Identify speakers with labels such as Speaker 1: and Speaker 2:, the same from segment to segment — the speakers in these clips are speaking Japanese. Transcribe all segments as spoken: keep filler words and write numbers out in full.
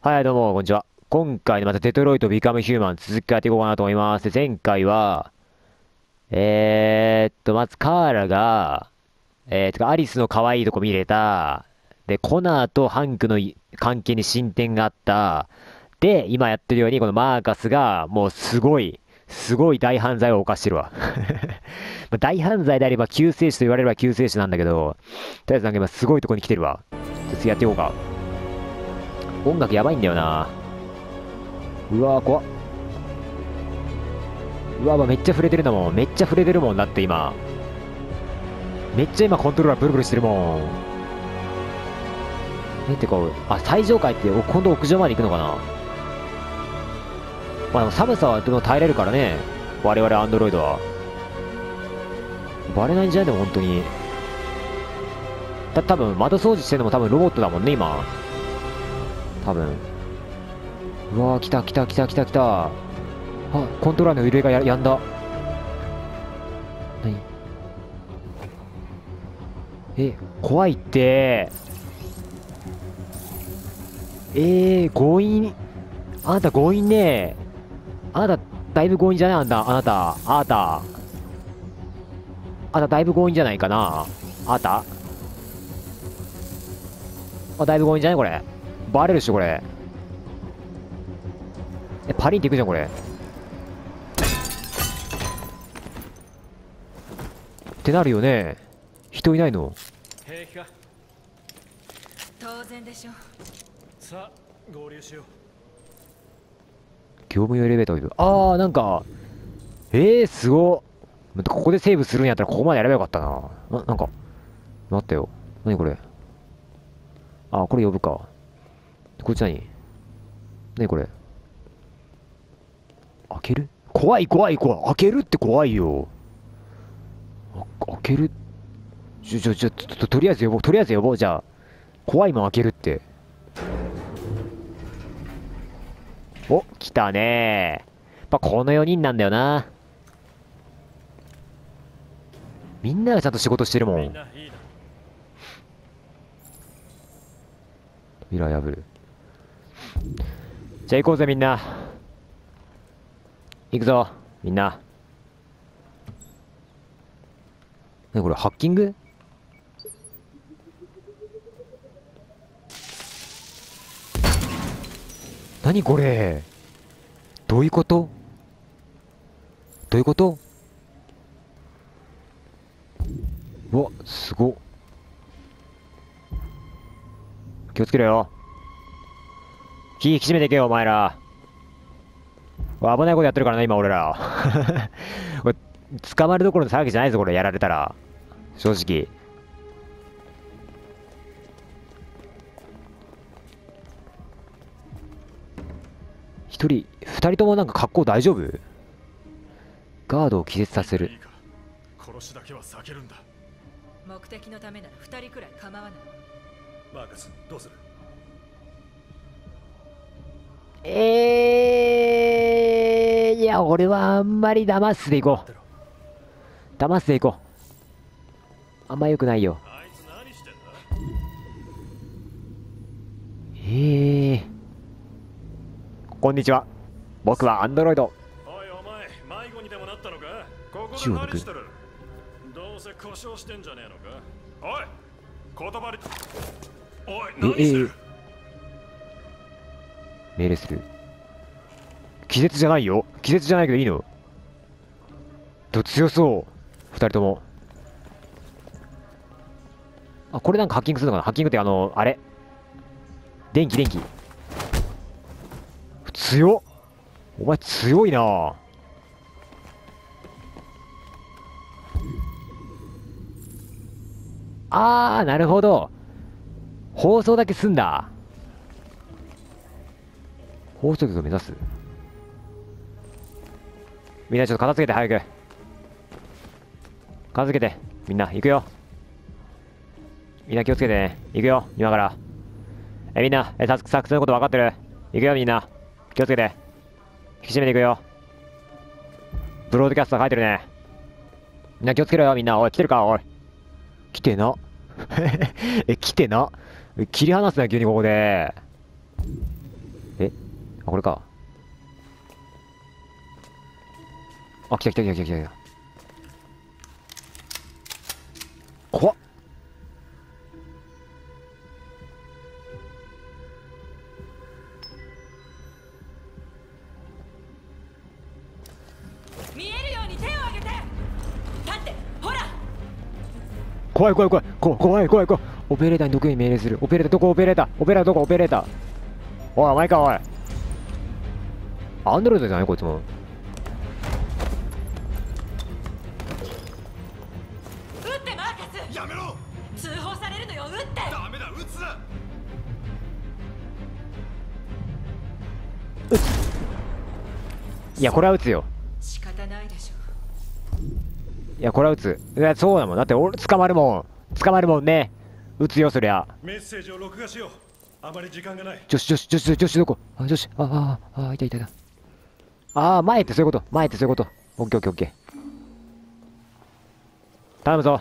Speaker 1: はい、どうも、こんにちは。今回のまたデトロイト・ビカム・ヒューマン続きやっていこうかなと思います。で前回は、えーっと、まずカーラが、えー、とかアリスの可愛いとこ見れた。で、コナーとハンクのい関係に進展があった。で、今やってるように、このマーカスが、もうすごい、すごい大犯罪を犯してるわ。まあ大犯罪であれば救世主と言われれば救世主なんだけど、とりあえずなんか今すごいとこに来てるわ。じゃあ次やっていこうか。音楽やばいんだよな。うわー怖っ。うわ、めっちゃ触れてるんだもん。めっちゃ触れてるもんだって今。めっちゃ今コントローラーブルブルしてるもん。え、てか、あ、最上階って、お今度屋上まで行くのかな。まあでも寒さはでも耐えれるからね。我々アンドロイドは。バレないんじゃないでも本当に。だ、多分窓掃除してるのも多分ロボットだもんね、今。多分。うわー、来た来た来た来た来た。あ、コントローラーの揺れがや、やんだ。何え、怖いって。えー、強引。あなた強引ね。あなた、だいぶ強引じゃないあんた、あなた、あなた。あなた、だいぶ強引じゃないかなあなた。あ、だいぶ強引じゃないこれ。バレるっしょ、これ。え、パリンっていくじゃん、これ。ってなるよね。人いないの。
Speaker 2: 平気か。
Speaker 3: 当然でしょ。
Speaker 2: さあ合流しよう。
Speaker 1: 業務用エレベーターを呼ぶ。あー、なんか、えー、すごっ。ここでセーブするんやったらここまでやればよかったな。な、なんか、待ってよ。何これ。あ、これ呼ぶか。こっち何何これ。開ける怖い怖い怖い。開けるって怖いよ。あ、開けるちょ、ちょ、ちょ、と、ととりあえず呼ぼう。とりあえず呼ぼう。じゃあ。怖いもん開けるって。お、来たねー。やっぱこのよにんなんだよな。みんながちゃんと仕事してるもん。
Speaker 2: みんないいな。
Speaker 1: 扉破る。じゃあ行こうぜみんな。行くぞ、みんな。なにこれ、ハッキング。なにこれ。どういうこと。どういうこと。うわ、すごっ。気をつけろよ。気引き締めていけよ、お前ら。危ないことやってるからな、今俺ら。これ、捕まるどころの騒ぎじゃないぞ、これ、やられたら。正直。一人、二人ともなんか格好大丈夫。ガードを気絶させる。
Speaker 2: いいか。殺しだけは避けるんだ。
Speaker 3: 目的のためなら二人くらい構わない。
Speaker 2: マーカスどうする。
Speaker 1: えー、いや、俺はあんまり騙すでいこう。騙すでいこう。あんま良くないよ。
Speaker 2: あいつ何してんだ。
Speaker 1: ええー。こんにちは。僕はアンドロイド。
Speaker 2: おいお前、迷子にでもなったのか。ここで
Speaker 1: 銃を抜く。
Speaker 2: 何してる。どうせ故障してんじゃねえのか。おい言葉に。おい
Speaker 1: え、
Speaker 2: 何してる。
Speaker 1: えー、命令する。気絶じゃないよ。気絶じゃないけどいいの。と強そう。二人とも。あ、これなんかハッキングするのかな。ハッキングってあの、あれ。電気電気。強っ。お前強いな。あー、なるほど。放送だけすんだ。放送局を目指す。みんなちょっと片付けて早く。片付けて。みんな行くよ。みんな気をつけてね。行くよ。今から。え、みんな、え、作戦のこと分かってる。行くよみんな。気をつけて。引き締めていくよ。ブロードキャスター書いてるね。みんな気をつけろよみんな。おい、来てるかおい。来てな。え、来てな。切り離すな、急にここで。 えあ、これか。あ、来た来た来た来た来た来た。怖っ。
Speaker 3: 見えるように手を挙げて。立ってほら。
Speaker 1: 怖い怖い怖い怖い怖い怖い怖い。オペレーターに毒に命令する。オペレーターどこ？オペレーターオペレーターどこ？オペレーター。おいお前かおい。アンドロイドじゃないこいつも。
Speaker 3: 撃ってマーカス。
Speaker 2: やめろ。
Speaker 3: 通報されるのよ。撃って。
Speaker 2: ダメだ、撃つな。
Speaker 1: いやこれは撃つよ。
Speaker 3: 仕方ないでしょ。
Speaker 1: いやこれは撃つ。いやそうだもん。だって俺捕まるもん。捕まるもんね。撃つよそりゃ。
Speaker 2: メッセージを録画しよう。あまり時間がない。
Speaker 1: 女子女子女子女子どこ？あ女子。ああああいたいたいた。ああ前ってそういうこと。前ってそういうこと。オッケーオッケーオッケー。頼むぞ。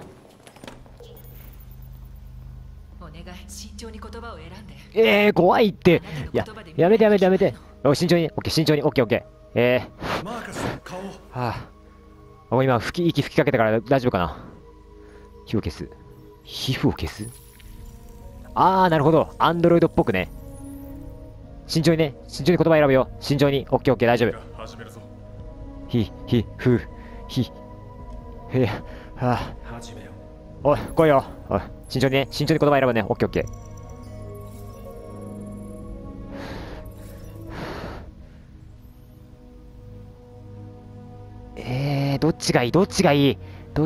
Speaker 3: お願い、慎重に言葉を選んで。
Speaker 1: えー、怖いって。いややめてやめてやめて。お慎重に。オッケー慎重に。オッケーオッケー。えー。
Speaker 2: マーカス、顔。
Speaker 1: はあ。お今吹き息吹きかけたから大丈夫かな。火を消す。皮膚を消す。あーなるほど。アンドロイドっぽくね。慎重にね。慎重に言葉選ぶよ。慎重に。オッケーオッケー大丈夫。
Speaker 2: 始めるぞ。
Speaker 1: ひひふひへはあ。
Speaker 2: 始めよ
Speaker 1: おい来いよ。おい慎重にね。慎重に言葉選ぶね。オッケーオッケー。えー、どっちがいいどっちがいいどっい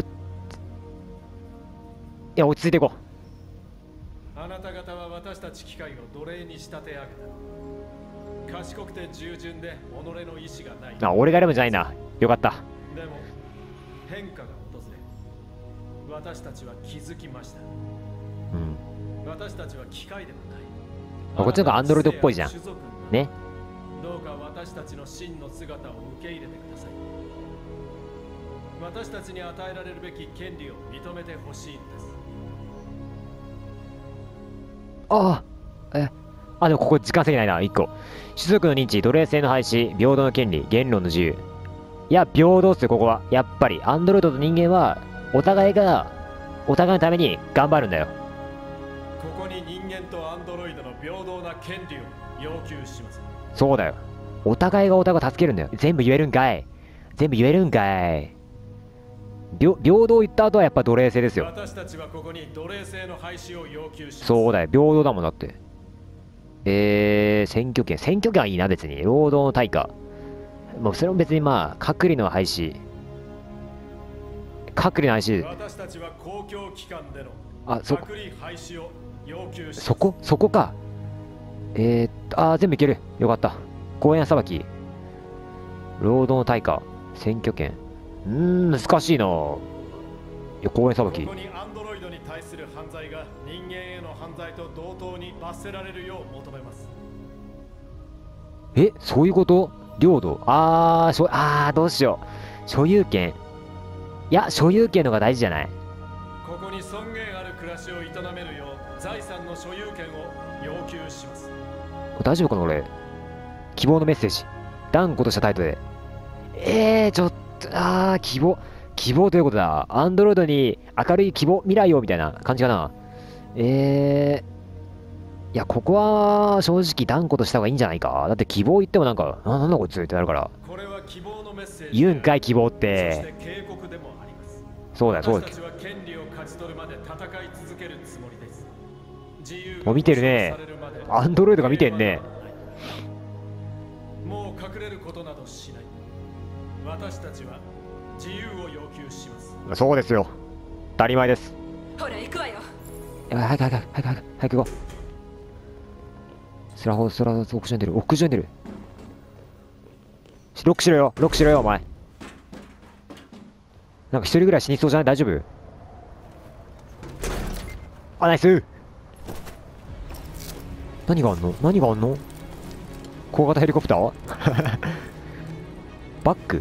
Speaker 1: や落ち着いていこ
Speaker 4: う。あなた方は私たち機械を奴隷に仕立て上げた。賢くて従順で己の意志がない。
Speaker 1: う。あ俺が選ぶんじゃないな。よかった。
Speaker 4: でも変化が訪れ私たちは気づきました。
Speaker 1: うん
Speaker 4: 私たちは機械でもない。
Speaker 1: あこっちの方がアンドロイドっぽいじゃんね。
Speaker 4: どうか私たちの真の姿を受け入れてください。私たちに与えられるべき権利を認めてほしいのです。
Speaker 1: ああえあでもここ時間制限ないな。いっこ種族の認知奴隷制の廃止平等の権利言論の自由。いや平等っすよここは。やっぱりアンドロイドと人間はお互いがお互いのために頑張るんだよ。
Speaker 4: ここに人間とアンドロイドの平等な権利を要求します。
Speaker 1: そうだよ。お互いがお互いを助けるんだよ。全部言えるんかい。全部言えるんかい。平平等言った後はやっぱ奴隷制ですよ。
Speaker 4: 私たちはここに奴隷制の廃止を要求します。
Speaker 1: そうだよ。平等だもんだって。えー、選挙権。選挙権はいいな別に。労働の対価。もうそれも別にまあ隔離の廃止。隔離の廃止。
Speaker 4: 私たちは公共機関での
Speaker 1: あそ
Speaker 4: 隔離廃止を要求します。
Speaker 1: そこそこか。えー、っとあー全部いける。よかった。公園裁き。労働の対価。選挙権。うーん難しいな。いや公園裁き。
Speaker 4: ここにアンドロイドに対する犯罪が人間への犯罪と同等に罰せられるよう求めます。
Speaker 1: えそういうこと？領土。あーしょあーどうしよう。所有権。いや所有権のが大事じゃない。
Speaker 4: ここに尊厳ある暮らしを営めるよう財産の所有権を要求します。
Speaker 1: 大丈夫かな俺。希望のメッセージ。断固とした態度で。えー、ちょっと、あー、希望。希望ということだ。アンドロイドに明るい希望、未来をみたいな感じかな。えー、いや、ここは正直断固とした方がいいんじゃないか。だって希望言ってもなんか、ななんだこいつってなるから。
Speaker 4: これは希望のメッセージ。
Speaker 1: 言うんかい、希望っ
Speaker 4: そ
Speaker 1: て。
Speaker 4: して警告でもあります。
Speaker 1: そうだよ、そうだよ。
Speaker 4: 私たちは権利を勝ち取るまで戦い続けるつもりです。自由
Speaker 1: もう見てるね。アンドロイドが見てんね。
Speaker 4: もう隠れることなどしない。私たちは自由を要求します。
Speaker 1: そうですよ。当たり前です。
Speaker 3: ほら行くわよ。
Speaker 1: やばい、早く早く早く早く早く行こう。スラホスラホ屋上に出る。屋上に出る。ロックしろよ。ロックしろよお前。なんか一人ぐらい死にそうじゃない？大丈夫？あ、ナイス。何があんの？何があんの？小型ヘリコプターバック。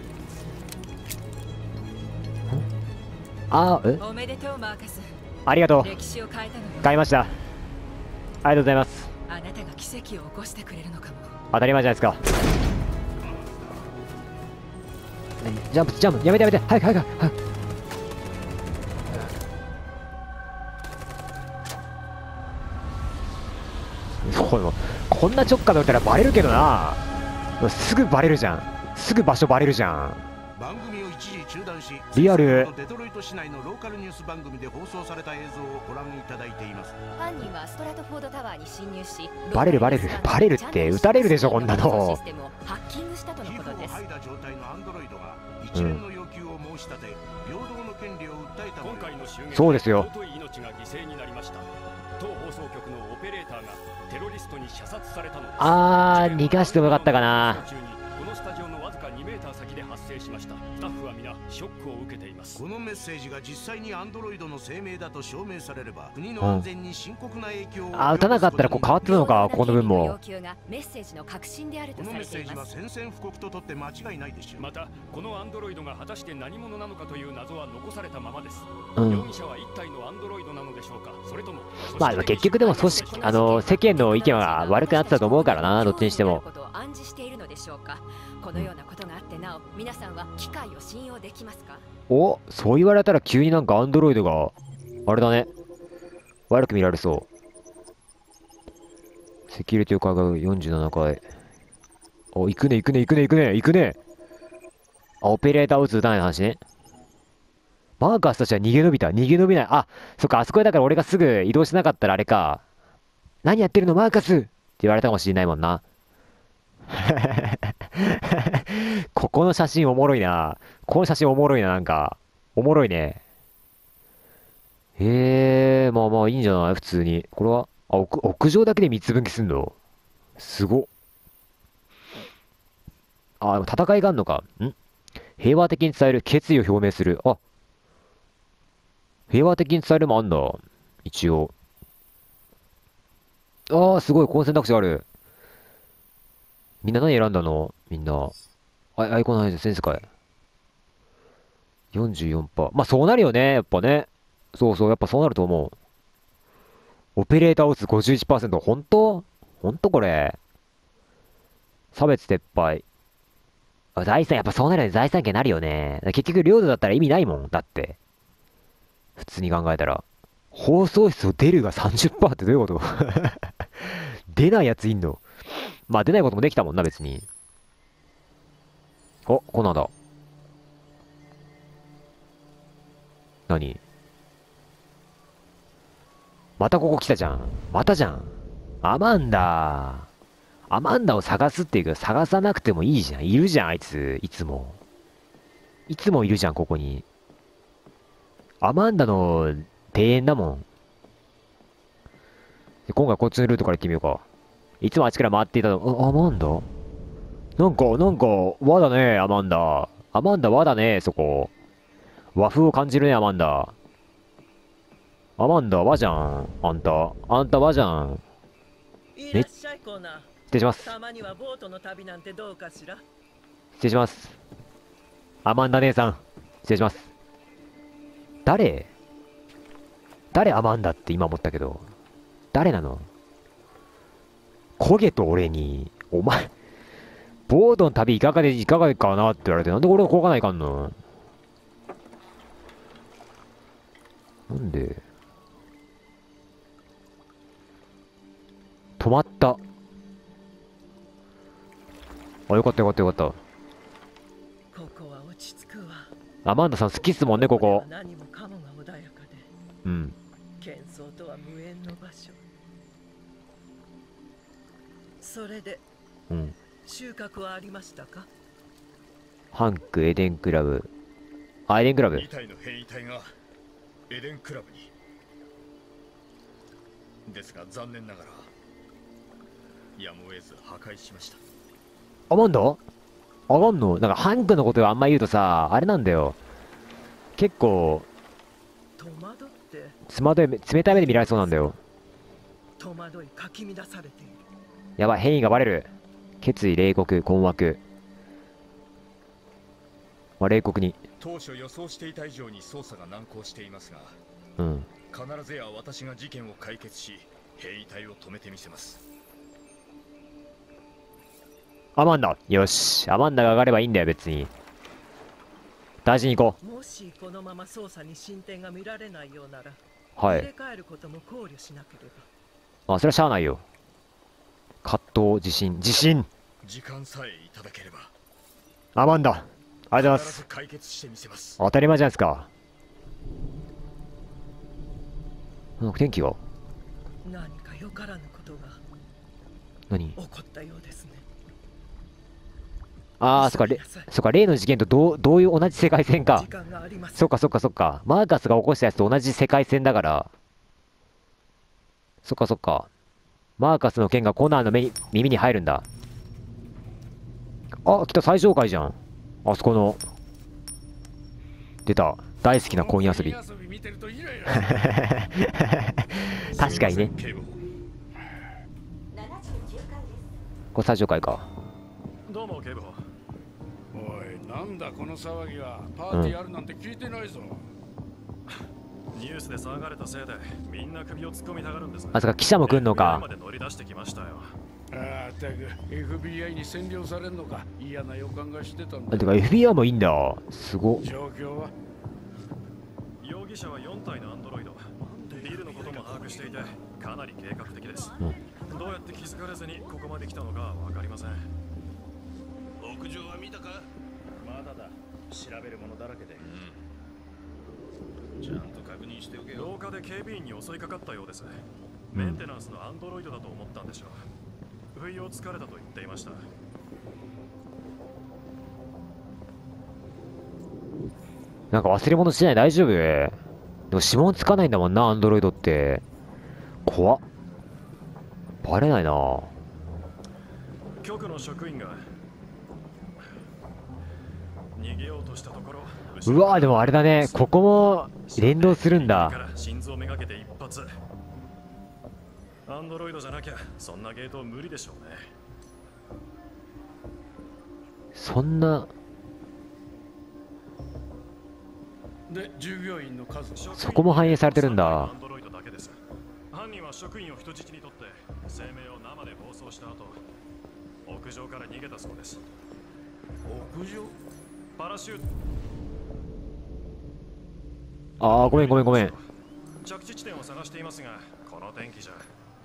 Speaker 1: あー、え
Speaker 3: おめでとうマーカス。
Speaker 1: ありがとう。
Speaker 3: 歴史を変えたのよ。
Speaker 1: 買いました。ありがとうございます。
Speaker 3: あなたが奇奇跡を起こしてくれるのかも。
Speaker 1: 当たり前じゃないですか。ジャンプジャンプやめてやめて、早く早く早く。そう、こんな直下で打ったらバレるけどな。すぐバレるじゃん。すぐ場所バレるじゃん。
Speaker 5: 番組を一時中断し、
Speaker 1: リアル
Speaker 5: デトロイト市内のローカルニュース番組で放送された映像をご覧いただいています。
Speaker 6: 犯人はストラトフォードタワーに侵入し、
Speaker 1: バレるバレるバレるって撃たれるでしょこんなの。
Speaker 6: システムをハッキングしたとのことです。
Speaker 5: 皮膚を剥いだ状態のアンドロイドが一連の要求を申し立て、平等の権利を訴えたもの。
Speaker 2: 今回の襲撃
Speaker 1: そうですよ。
Speaker 2: 尊い命が犠牲になりました。当放送局のオペレーターがテロリストに射殺されたのです。
Speaker 1: あー、逃がしてもよかったかな。
Speaker 2: このスタジオのわずかにメーター先で発生しました。スタッフは皆ショックを受けています。
Speaker 5: このメッセージが実際にアンドロイドの生命だと証明されれば、国の安全に深刻な影響を及ぼすことに。
Speaker 1: あ、撃たなかったらこう変わってたのか、この分も。
Speaker 6: 要求がメッセージの核心であると
Speaker 5: この
Speaker 6: され
Speaker 5: メッセージは
Speaker 6: ています。
Speaker 5: 宣戦布告ととって間違いないでしょう。
Speaker 2: またこのアンドロイドが果たして何者なのかという謎は残されたままです。
Speaker 1: うん
Speaker 2: 容疑者は一体のアンドロイドなのでしょうか、それとも
Speaker 1: まあ結局でも組織、あの世間の意見は悪くなってたと思うからな、どっちにしても。
Speaker 6: ことを暗示しているのでしょうか。このようなことがあってなお、皆さんは機械を信用できますか？
Speaker 1: お、そう言われたら急になんかアンドロイドがあれだね、悪く見られそう。セキュリティをかがうよんじゅうななかい。お、行くね行くね行くね行くね行くね。あ、オペレーターを撃つ撃たないの話ね。マーカスたちは逃げ延びた。逃げ延びない。あ、そっか、あそこでだから俺がすぐ移動しなかったらあれか。何やってるのマーカスって言われたかもしれないもんな。ここの写真おもろいな。この写真おもろいな、なんか。おもろいね。へえ、まあまあいいんじゃない普通に。これは、あ、屋、屋上だけで三つ分岐すんのすごっ。あ、でも戦いがあんのか。ん平和的に伝える。決意を表明する。あ、平和的に伝えるもあんだ。一応。ああ、すごい、この選択肢ある。みんな何選んだのみんな。あ、アイコンの話センスかい。よんじゅうよんパーセント。まあそうなるよね、やっぱね。そうそう、やっぱそうなると思う。オペレーターを打つ ごじゅういちパーセント。本当本当これ。差別撤廃。あ、財産、やっぱそうなるよね。財産権なるよね。結局領土だったら意味ないもん。だって。普通に考えたら。放送室を出るが さんじゅっパーセント ってどういうこと出ないやついんの？まあ出ないこともできたもんな、別に。お、こんなんだ。何？またここ来たじゃん。またじゃん。アマンダ。アマンダを探すっていうか、探さなくてもいいじゃん。いるじゃん、あいつ。いつも。いつもいるじゃん、ここに。アマンダの庭園だもん。今回こっちのルートから行ってみようか。いつもあっちから回っていたの。あ、アマンダなんか、なんか、和だね、アマンダ。アマンダ和だね、そこ。和風を感じるね、アマンダ。アマンダ和じゃん。あんた。あんた和じゃん。
Speaker 7: いらっしゃい、コーナー。
Speaker 1: 失礼します。
Speaker 7: たまにはボートの旅なんてどうかしら。
Speaker 1: 失礼します。アマンダ姉さん。失礼します。誰誰アマンダって今思ったけど。誰なの？焦げと俺に、お前、ボートの旅いかがで、いかがかなって言われて、なんで俺がこがないかんの？なんで止まった。あ、よかったよかったよかった。
Speaker 7: ここは落ち着くわ。
Speaker 1: アマンダさん好きっすもんね、ここ。
Speaker 7: 何もかもが穏やかで、
Speaker 1: うん。
Speaker 7: 喧騒とは無縁の場所。それで、
Speaker 1: うん。
Speaker 7: 収穫はありましたか？
Speaker 1: ハンク、エデンクラブ。あ、エデンクラブ。
Speaker 2: に体の変異体がエデンクラブに。ですが残念ながらやむを得ず破壊しました。
Speaker 1: アマンダ上がんの？なんかハンクのことをあんま言うとさ、あれなんだよ。結構、
Speaker 7: 戸惑って、
Speaker 1: つまどい、冷たい目で見られそうなんだよ。
Speaker 7: 戸惑いかき乱されている。
Speaker 1: やばい、変異がバレる。決意、冷酷、困惑。まあ、冷酷に。
Speaker 2: 当初予想していた以上に捜査が難航していますが、
Speaker 1: うん。
Speaker 2: 必ずや私が事件を解決し、変異体を止めてみせます。
Speaker 1: アマンダ。よし。アマンダが上がればいいんだよ、別に。大事に行こ
Speaker 7: もしこのまま捜査に進展が見られないようなら、
Speaker 1: う。は
Speaker 7: 入れ
Speaker 1: い。
Speaker 7: 替えることも考慮しなけれ
Speaker 1: あ、それはしゃあないよ。葛藤、自信、自信
Speaker 2: 時間さえいただければ
Speaker 1: アマンダ。ありがとうございま
Speaker 2: 必ず
Speaker 1: す。
Speaker 2: 解決してみせます。
Speaker 1: 当たり前じゃないですか。なんか天気が
Speaker 7: ば何かよからぬことが
Speaker 1: 何
Speaker 7: 起こったようですね。
Speaker 1: ああ、そっか、れ、そっか、例の事件とどう、どういう同じ世界線か
Speaker 7: 時。間があります。
Speaker 1: そっかそっかそっか。マーカスが起こしたやつと同じ世界線だから。そっかそっか。マーカスの件がコナーの目に、耳に入るんだ。あ、来た、最上階じゃん。あそこの。出た。大好きなコイン遊び。
Speaker 2: 見てるとイライラ
Speaker 1: 確かにね。
Speaker 2: 警部補。
Speaker 1: これ最上階か。
Speaker 2: どうも警部補。
Speaker 8: おい、なんだこの騒ぎは。パーティーあるなんて聞いてないぞ。
Speaker 2: ニュースで騒がれたせいでみんな首を突っ込みたがるんです。
Speaker 1: あ、そっか、記者も来んのか
Speaker 2: エフビーアイ ま。で乗り出してきましたよ。
Speaker 8: ああ、たく エフビーアイ に占領されんのか。嫌な予感がしてたん
Speaker 1: あ、
Speaker 8: だ。
Speaker 1: てか エフビーアイ もいいんだ。すご。
Speaker 8: 状況は
Speaker 2: 容疑者はよん体のアンドロイド。ビルのことも把握していてかなり計画的です。
Speaker 1: うん、
Speaker 2: どうやって気づかれずにここまで来たのかわかりません。
Speaker 5: 屋上は見たか？
Speaker 2: まだだ。調べるものだらけで。
Speaker 5: ちゃんと確認しておけよ。
Speaker 2: 廊下で警備員に襲いかかったようです。メンテナンスのアンドロイドだと思ったんでしょう。不意をつかれたと言っていました。
Speaker 1: なんか忘れ物しない大丈夫？でも指紋つかないんだもんな、アンドロイドって。怖っ。バレないな。
Speaker 2: 局の職員が逃げようとしたところ。
Speaker 1: うわー、でもあれだね。ここも連動するんだ。
Speaker 2: 心臓めがけて一発。アンドロイドじゃなきゃそんなゲート無理でしょうね。
Speaker 1: そんな、
Speaker 8: で、従業員の数は
Speaker 1: そこも反映されてるんだ。
Speaker 2: アンドロイドだけです。犯人は職員を人質にとって声明を生で放送した後、屋上から逃げたそうです。
Speaker 8: 屋上？
Speaker 2: パラシュート。
Speaker 1: あー、ごめんごめんごめん。
Speaker 2: 着地地点を探していますが、この天気じゃ。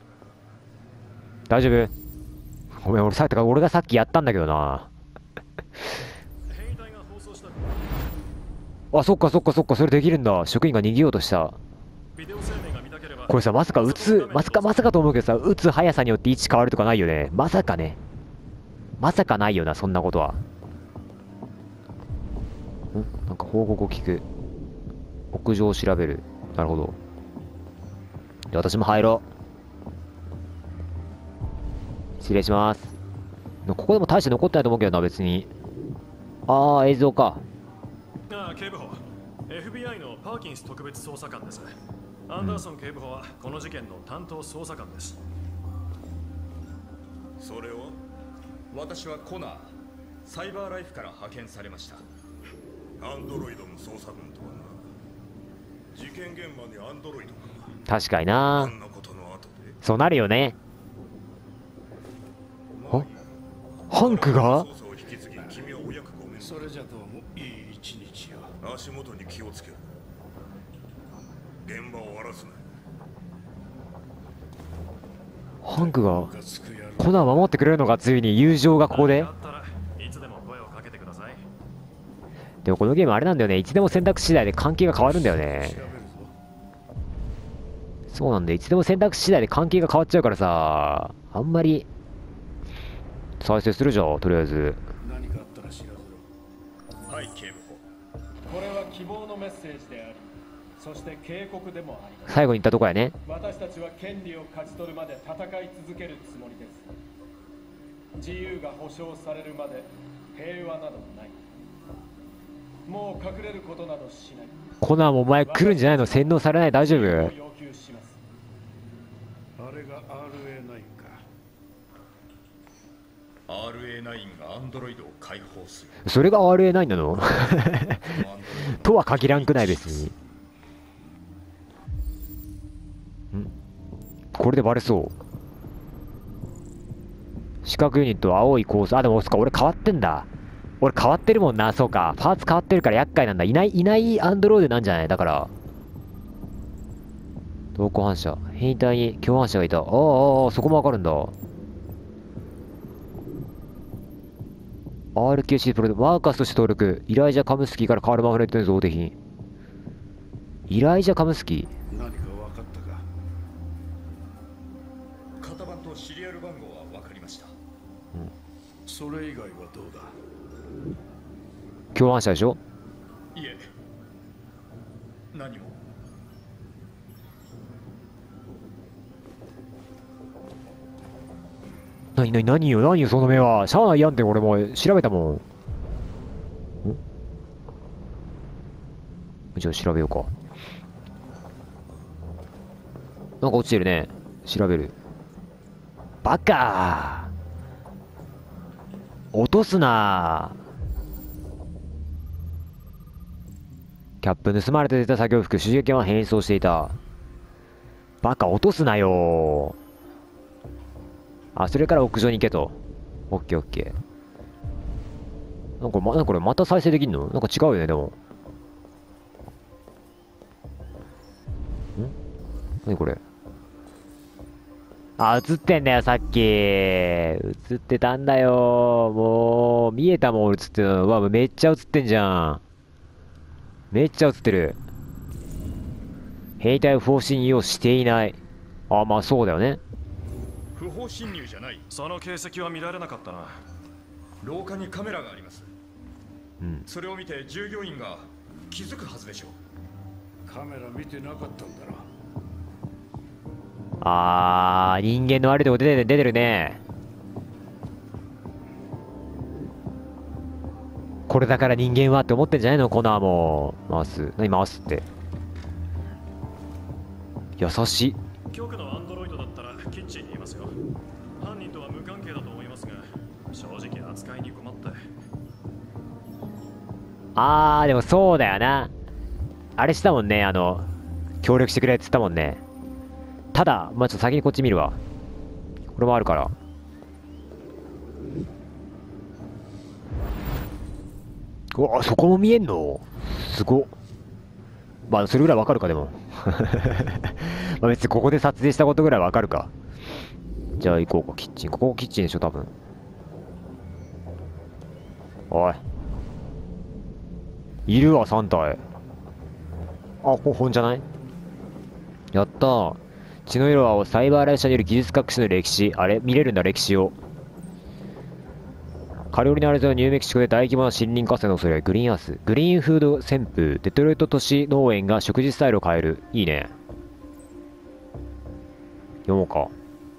Speaker 1: 大丈夫？ごめん、俺さっきから俺がさっきやったんだけどな。
Speaker 2: 変異体が放送した
Speaker 1: あ、そっかそっかそっか、それできるんだ。職員が逃げようとした。
Speaker 2: ビデオ声明が見たければ。
Speaker 1: これさ、まさか撃つ、まさかまさかと思うけどさ、撃つ速さによって位置変わるとかないよね。まさかね。まさかないよな、そんなことは。ん？なんか報告を聞く。屋上を調べる。なるほど。で、私も入ろう。失礼します。ここでも大して残ってないと思うけどな、別に。あー、映像か。
Speaker 2: ああ、警部補。エフビーアイ のパーキンス特別捜査官です。アンダーソン警部補はこの事件の担当捜査官です。
Speaker 9: それは私はコナー、サイバーライフから派遣されました。
Speaker 10: アンドロイドの捜査軍とはな。事件現場にアンドロイドか。
Speaker 1: 確かにな。
Speaker 10: あんなことの後で
Speaker 1: そうなるよね。あ、ハンクが？
Speaker 10: 捜査を引き継ぎ、君はお役ごめん。
Speaker 8: それじゃどうもいい一日よ。
Speaker 10: 足元に気をつけろ。現場を終わらすな。
Speaker 1: ハンクがコナー守ってくれるのか、ついに友情がここで。
Speaker 2: あったらいつでも声をかけてください。
Speaker 1: でもこのゲームあれなんだよね。いつでも選択次第で関係が変わるんだよね。そうなんで、いつでも選択次第で関係が変わっちゃうからさ、あんまり再生するじゃん、とりあえず。
Speaker 8: 何かあったら知らせろ。
Speaker 9: はい、警部補。
Speaker 4: これは希望のメッセージであり、そして警告でもあります。
Speaker 1: 最後に言ったとこやね。
Speaker 4: 私たちは権利を勝ち取るまで戦い続けるつもりです。自由が保障されるまで平和などない。もう隠れることなどしない。
Speaker 1: コナーもお前来るんじゃないの？洗脳されない？大丈夫？
Speaker 4: 要求します。
Speaker 8: あれが アールエーナイン か。
Speaker 9: アールエーナイン がアンドロイドを解放する。
Speaker 1: それが アールエーナイン なの？とは限らんくない別に。ん？これでバレそう。 四角ユニット、青いコース。あ、でも、そっか、俺変わってんだ。俺変わってるもんな、そうか。パーツ変わってるから厄介なんだ。いない、いないアンドロイドなんじゃない？だから。同行反射。変異体に共犯者がいた。ああ、ああ、そこもわかるんだ。アールキューシー プロでマーカスとして登録。イライジャ・カムスキーからカール・マフレットに贈呈品。イライジャ・カムスキー。
Speaker 8: 何か分かったか？
Speaker 9: 型番とシリアル番号は分かりました。うん。
Speaker 8: それ以外はどうだ？
Speaker 1: 共犯者でしょ？
Speaker 9: いえ、何も。
Speaker 1: なになに何よ何よその目は。しゃあないやんって俺も調べたもん。んじゃあ調べようか。なんか落ちてるね。調べる。バカー落とすなー。キャップ盗まれて出た作業服、手裏剣は変装していた。バカ落とすなよー。あ、それから屋上に行けと。オッケーオッケー。なんか、ま、なんかこれまた再生できんの？なんか違うよね、でも。ん？何これ？あ、映ってんだよ、さっき。映ってたんだよ。もう、見えたもん、映ってるの。うわ、めっちゃ映ってんじゃん。めっちゃ映ってる。兵隊不法侵入をしていない。あ、まあそうだよね。
Speaker 9: 不法侵入じゃない。
Speaker 2: その形跡は見られなかったな。
Speaker 9: 廊下にカメラがあります。
Speaker 1: うん。
Speaker 9: それを見て従業員が気づくはずでしょ
Speaker 8: う。カメラ見てなかったんだな。
Speaker 1: あー、人間の悪いとこ出てる、出てるね。これだから人間はって思ってんじゃないの？コナーも。回す。何回すって。優しい。
Speaker 2: 局のアンドロイドだったらキッチンにいますよ。犯人とは無関係だと思いますが、正直扱いに困って。
Speaker 1: あー、でもそうだよな。あれしたもんね、あの、協力してくれって言ったもんね。ただ、まあ、ちょっと先にこっち見るわ。これもあるから。うわ、そこも見えんの？すごっ。まあ、それぐらいわかるか、でも。まあ別にここで撮影したことぐらいわかるか。じゃあ行こうか、キッチン。ここキッチンでしょ、多分。おい。いるわ、さん体。あ、ほ、ほんじゃない？やったー。血の色はサイバーライフ社による技術隠しの歴史。あれ見れるんだ、歴史を。カリフォルニア州のニューメキシコで大規模な森林火災の恐れ。グリーンアース。グリーンフード旋風。デトロイト都市農園が食事スタイルを変える。いいね。読もうか。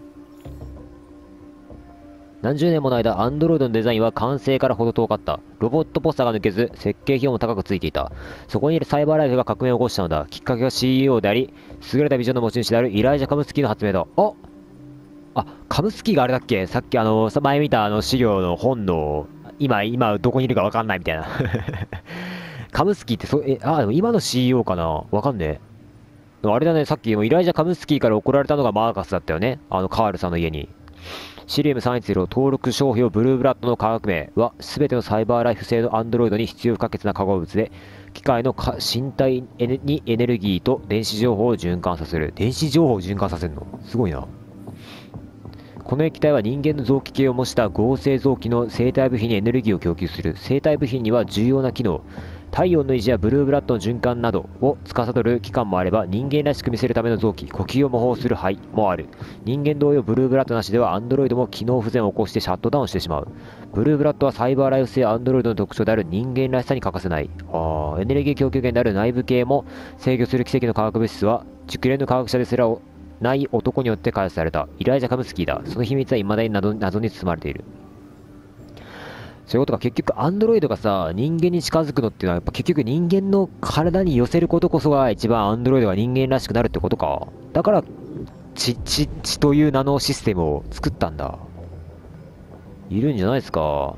Speaker 1: 何十年もの間、アンドロイドのデザインは完成から程遠かった。ロボットっぽさが抜けず、設計費用も高くついていた。そこにいるサイバーライフが革命を起こしたのだ。きっかけが シーイーオー であり、優れたビジョンの持ち主であるイライジャ・カムスキーの発明だ。ああ、カムスキーがあれだっけ？さっきあの、前見たあの資料の本の、今、今どこにいるかわかんないみたいな。カムスキーってそ、え、あ、でも今の シーイーオー かな？わかんねえ。あれだね、さっきもイライジャ・カムスキーから怒られたのがマーカスだったよね。あのカールさんの家に。シリウムさんいちゼロ登録商標ブルーブラッドの化学名は全てのサイバーライフ製のアンドロイドに必要不可欠な化合物で、機械の身体にエネルギーと電子情報を循環させる。電子情報を循環させるのすごいな。この液体は人間の臓器系を模した合成臓器の生体部品にエネルギーを供給する。生体部品には重要な機能、体温の維持やブルーブラッドの循環などを司る器官もあれば、人間らしく見せるための臓器、呼吸を模倣する肺もある。人間同様ブルーブラッドなしではアンドロイドも機能不全を起こしてシャットダウンしてしまう。ブルーブラッドはサイバーライフ製アンドロイドの特徴である人間らしさに欠かせない。あー、エネルギー供給源である内部系も制御する奇跡の化学物質は熟練の科学者ですらない男によって開発された。イライジャ・カムスキーだ。その秘密は未だに謎、謎に包まれている。そういうことか。結局アンドロイドがさ、人間に近づくのっていうのはやっぱ結局人間の体に寄せることこそが一番アンドロイドが人間らしくなるってことか。だから血、血、血という名のシステムを作ったんだ。いるんじゃないですか。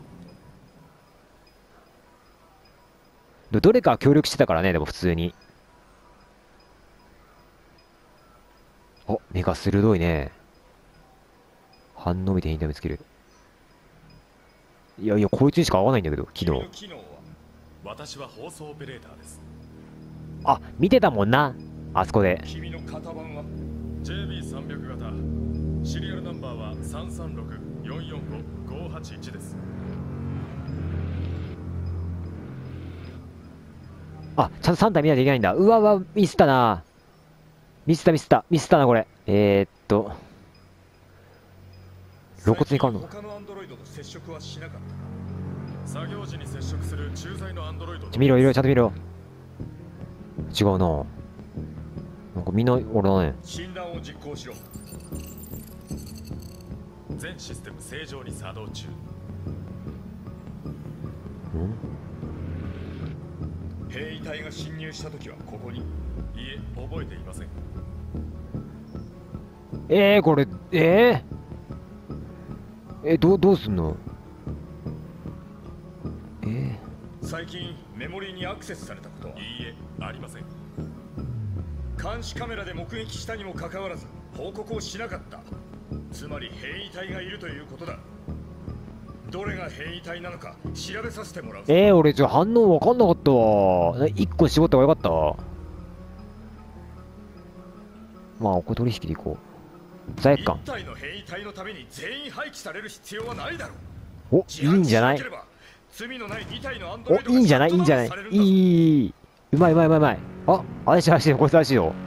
Speaker 1: どれか協力してたからね、でも普通に。あ、目が鋭いね。 反応見て変異体見つける。いやいや、こいつにしか合わないんだけど、昨日。
Speaker 2: 機能は私は放送オペレーターです。
Speaker 1: あ、見てたもんな、あそこで。
Speaker 2: 君の型番は ジェイビーさんびゃく 型。シリアルナンバーはさんさんろく よんよんご ごはちいちです。
Speaker 1: あ、ちゃんとさん体見ないといけないんだ。うわうわ、ミスったな。ミスったミスった。ミスったな、これ。えー、っと。露骨に変わんの。
Speaker 2: 他のアンドロイドと接触はしなかった。作業時に接触する駐在のアンドロイド。
Speaker 1: 見ろ、見ろ、ちゃんと見ろ。違うな。なんかみんな、俺だね。
Speaker 2: 診断を実行しろ。全システム正常に作動中。
Speaker 1: ん？
Speaker 2: 兵員隊が侵入した時はここに。いえ、覚えていません。
Speaker 1: えー、これ、えーえ、どう、どうすんの？えー、
Speaker 2: 最近メモリーにアクセスされたことは？いいえ、ありません。監視カメラで目撃したにもかかわらず報告をしなかった。つまり兵員隊がいるということだ。どれが兵員隊なのか調べさせてもらう。
Speaker 1: えー、俺ちょ反応わかんなかったわ。一個絞った方がよかったわ。まあ、これ取引でいこう。罪悪感。
Speaker 2: 一体の兵員隊のために全員廃棄される必要はないだろ
Speaker 1: う。お、いいんじゃない？
Speaker 2: 罪のないに体のアンドロイド
Speaker 1: お、いいんじゃない？いいんじゃない？いい、いい、うまいうまいうまいうまい。あ、怪しい怪しい、こいつ怪しいよ。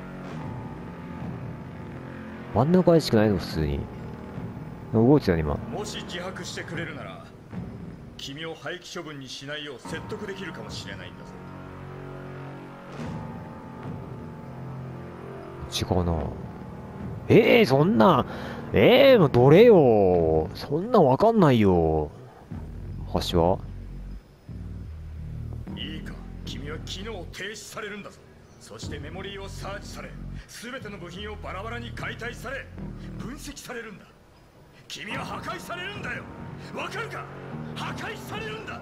Speaker 1: 真ん中怪しくないの普通に。動いてたよ今。
Speaker 2: もし自白してくれるなら君を廃棄処分にしないよう説得できるかもしれないんだぞ。
Speaker 1: 違うな。ええー、そんな、ええー、もうどれよ。そんなんわかんないよ。橋はい
Speaker 2: いか、君は機能を停止されるんだぞ。そしてメモリーをサーチされ、全ての部品をバラバラに解体され、分析されるんだ。君は破壊されるんだよ。わかるか？破壊されるんだ。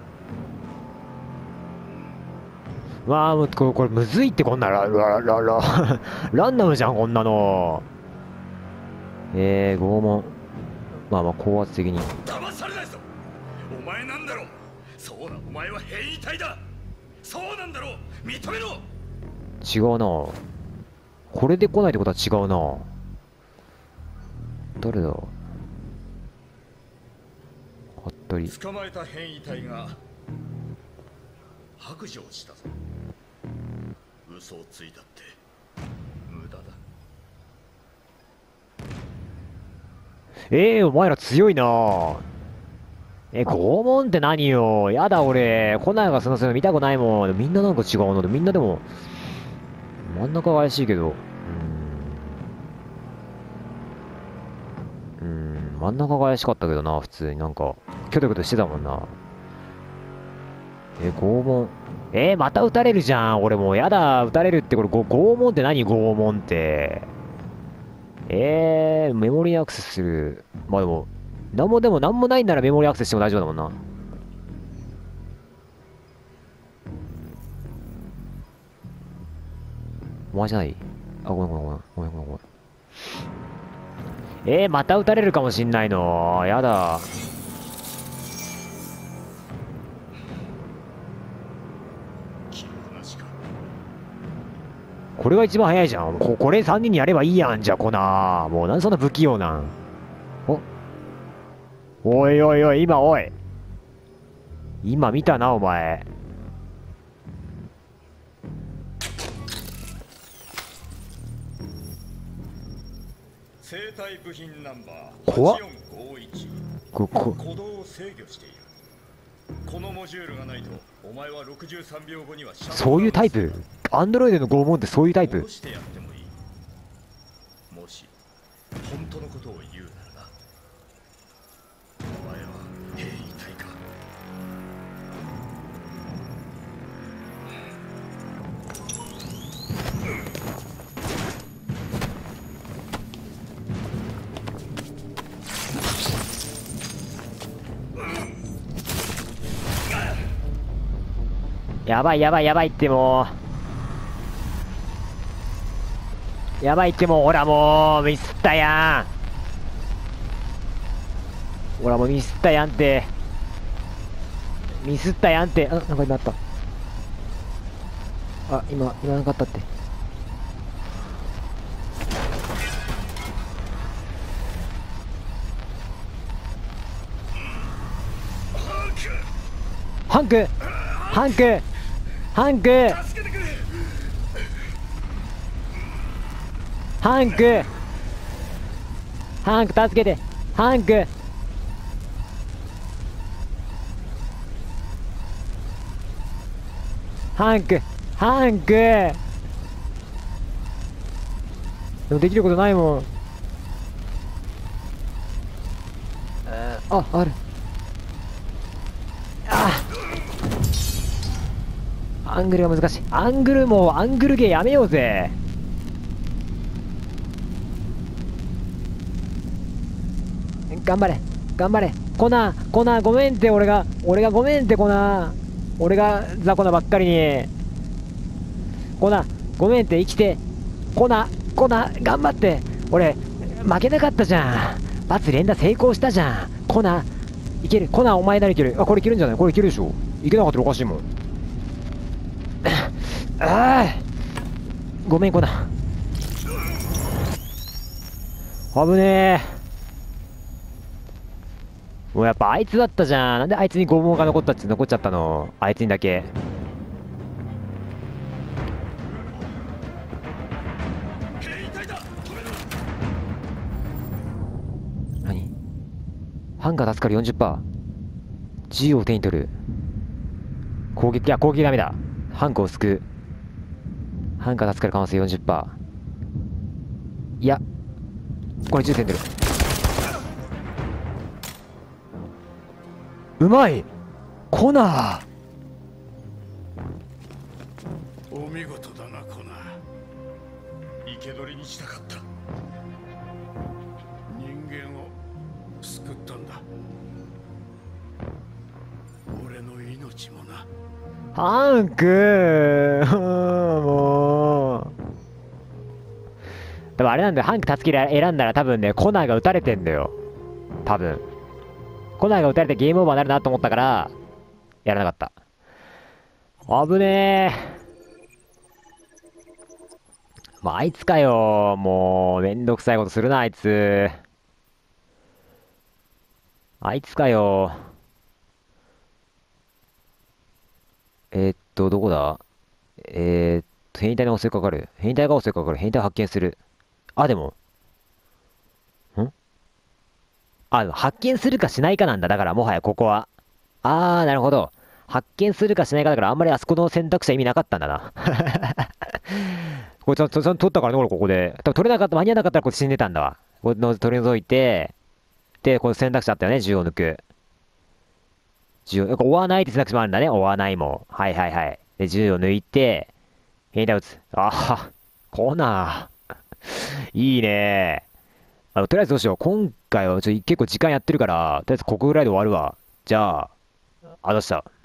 Speaker 1: わあ、もうこれ、これむずいって。こんなララララランダムじゃんこんなの。えー、拷問。まあまあ高圧的に。
Speaker 2: 騙されないぞ。お前なんだろう。そうだ、お前は兵員隊だ。そうなんだろう。認めろ。
Speaker 1: 違うな。これで来ないってことは違うな。誰だ？服部。
Speaker 2: 捕まえた変異体が白状したぞ。嘘をついたって無駄だ。
Speaker 1: ええー、お前ら強いな。え、拷問って何よ。やだ俺。コナンがそのそういうの見たくないもん。みんななんか違うので、みんなでも真ん中が怪しいけど。うーん。うーん、真ん中が怪しかったけどな、普通になんか。キョトキョトしてたもんな。え、拷問。えー、また撃たれるじゃん。俺もうやだ。撃たれるって、これ、ご拷問って何？拷問って。えー、メモリーアクセスする。まあでも、なんもでもなんもないんならメモリーアクセスしても大丈夫だもんな。お前じゃない？あ、ごめんごめんごめん。ごめんごめんごめん。えー、また撃たれるかもしんないの。やだ。これが一番早いじゃん。こ、これさんにんにやればいいやん、じゃあ、こな。もう、なんでそんな不器用なん。おおいおいおい、今、おい。今見たな、お前。
Speaker 2: 生体部品ナンバー
Speaker 1: 怖っ。
Speaker 2: はちよんごいち。
Speaker 1: こ、こ、
Speaker 2: 鼓動を制御している。このモジュールがないとお前はろくじゅうさんびょうごには
Speaker 1: そういうタイプ？アンドロイドの拷問ってそういうタイプ？
Speaker 2: 戻してやってもいい。もし本当のことを言うならな。お前は兵員隊か。
Speaker 1: やばいやばいやばいってもう。やばいってもう、ほらもう、ミスったやほらもうミスったやんて。ミスったやんて。あ、なんか今あった。あ、今、今なんかあったって。ハンクハンクハンクハンクハンク助けてハンクハンクハンクでもできることないもん。あ、ある。あアングルが難しい。アングルもうアングルゲーやめようぜ。頑張れ頑張れコナーコナーごめんって俺が俺がごめんってコナー俺が雑魚なばっかりにコナーごめんって生きてコナーコナー頑張って俺負けなかったじゃん。罰連打成功したじゃん。コナーいけるコナーお前ならいける。あこれいけるんじゃないこれいけるでしょ。いけなかったらおかしいもん。ああごめんコナー危ねえ。もうやっぱあいつだったじゃん。なんであいつに拷問が残ったって残っちゃったのあいつにだけ。何ハンガー助かる よんじゅっパーセント 自由を手に取る攻撃。いや攻撃ダメだ。ハンガーを救う。ハンガー助かる可能性 よんじゅっパーセント。 いやこれ銃手に取る。うまいコナー。
Speaker 8: お見事だなコナ
Speaker 2: 生け捕りにしたかった。
Speaker 8: 人間を救ったんだ。俺の命もな。
Speaker 1: ハンクーもう多分あれなんだよ。ハンク助け選んだら多分ねコナーが撃たれてんだよ多分。コナーが撃たれてゲームオーバーになるなと思ったからやらなかった。危ねえ。もうあいつかよ。もうめんどくさいことするなあいつ。あいつかよ。えー、っとどこだ。えー、っと変異体に襲いかかる。変異体が襲いかかる。変異体を発見する。あでもんあ、発見するかしないかなんだ。だからもはやここは。あー、なるほど。発見するかしないかだからあんまりあそこの選択肢は意味なかったんだな。これちゃんと取ったからね、俺ここで。多分取れなかった、間に合わなかったらこれ死んでたんだわ。これの取り除いて、で、この選択肢あったよね、銃を抜く。銃を、追わないって選択肢もあるんだね、追わないも。はいはいはい。で、銃を抜いて、変異体を撃つ。ああ、コナー。いいねあの、とりあえずどうしよう。今回はちょっと結構時間やってるから、とりあえずここぐらいで終わるわ。じゃあ、あざした。